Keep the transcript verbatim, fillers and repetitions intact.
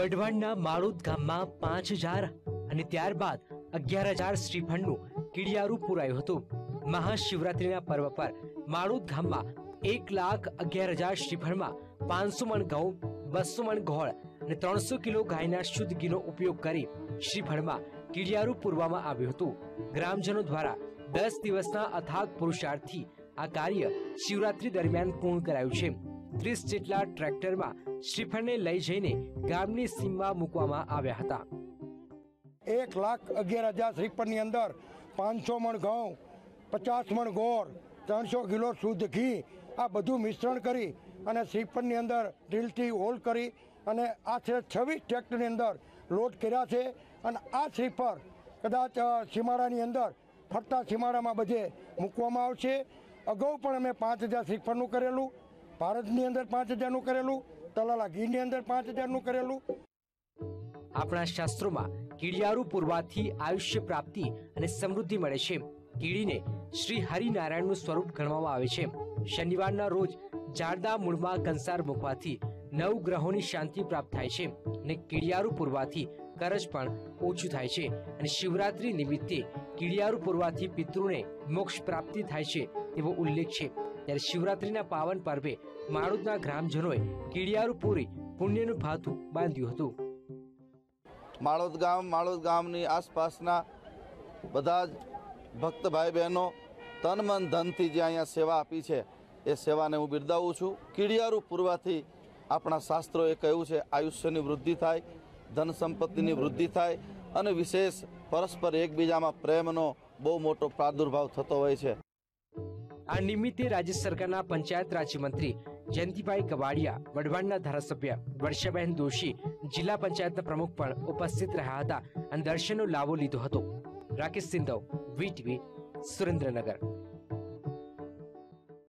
વઢવાણના માળોદ ગામમાં પાંચ હજાર અને ત્યારબાદ અગિયાર હજાર શ્રીફળનું કીડિયારું પુરાયું હતું। મહાશિવરાત્રીના પર્વ પર માળોદ ગામમાં એક લાખ અગિયાર હજાર શ્રીફળમાં પાંચસો મણ ઘઉં, બસો મણ ગોળ અને ત્રણસો કિલો ગાયના શુદ્ધ ઘીનો ઉપયોગ કરી શ્રીફળમાં કીડિયારું પૂરવામાં આવ્યું હતું। ગ્રામજનો દ્વારા દસ દિવસના અથાગ પુરુષાર્થથી આ કાર્ય શિવરાત્રી દરમિયાન પૂર્ણ કરાયું છે। ત્રીસ જેટલા ટ્રેક્ટરમાં શ્રીફળને લઈ જઈને ગામની સીમમાં મૂકવામાં આવ્યા હતા। एक लाख अगियार हजार श्रीफळ ની અંદર પાંચસો મણ ઘઉં, પચાસ મણ ગોળ, ત્રણસો કિલો શુદ્ધ ઘી આ બધું મિશ્રણ કરી અને શ્રીફળની અંદર ડ્રીલથી હોલ કરી અને આશરે છવ્વીસ ટ્રેક્ટરની અંદર લોડ કર્યા છે। અને આ શ્રીફળ કદાચ સીમાડાની અંદર ફરતા સીમાડામાં બધે મૂકવામાં આવશે। અગાઉ પણ અમે પાંચ હજાર શ્રીફળનું કરેલું, ભારતની અંદર પાંચ હજારનું કરેલું, તલાલા ઘીની અંદર પાંચ હજારનું કરેલું। આપણા શાસ્ત્રોમાં કીડિયારું પૂરવાથી આયુષ્ય પ્રાપ્તિ અને સમૃદ્ધિ મળે છે। કીડીને શ્રી હરિનારાયણનું સ્વરૂપ ગણવામાં આવે છે। શનિવારના રોજ ઝાડના મૂળમાં કંસાર મૂકવાથી નવ ગ્રહોની શાંતિ પ્રાપ્ત થાય છે અને કીડિયારું પૂરવાથી કરજ પણ ઓછું થાય છે અને શિવરાત્રી નિમિત્તે કીડિયારું પૂરવાથી પિતૃને મોક્ષ પ્રાપ્તિ થાય છે એવો ઉલ્લેખ છે। ત્યારે શિવરાત્રીના પાવન પર્વે માળોદના ગ્રામજનોએ કીડિયારું પૂરી પુણ્યનું ભાથું બાંધ્યું હતું। માળોદ ગામ માળોદ ગામની આસપાસના બધા જ ભક્ત ભાઈ બહેનો તન મન ધનથી જે અહીંયા સેવા આપી છે એ સેવાને હું બિરદાવું છું। કીડિયારું પૂરવાથી આપણા શાસ્ત્રોએ કહ્યું છે આયુષ્યની વૃદ્ધિ થાય, ધન સંપત્તિની વૃદ્ધિ થાય અને વિશેષ પરસ્પર એકબીજામાં પ્રેમનો બહુ મોટો પ્રાદુર્ભાવ થતો હોય છે। આ નિમિત્તે રાજ્ય સરકારના પંચાયત રાજ્યમંત્રી જયંતિભાઈ કવાડિયા, વઢવાણના ધારાસભ્ય વર્ષાબેન દોશી, જિલ્લા પંચાયતના પ્રમુખ પણ ઉપસ્થિત રહ્યા હતા અને દર્શનનો લાવો લીધો હતો। રાકેશ સિંધવ, વીટીવી, સુરેન્દ્રનગર।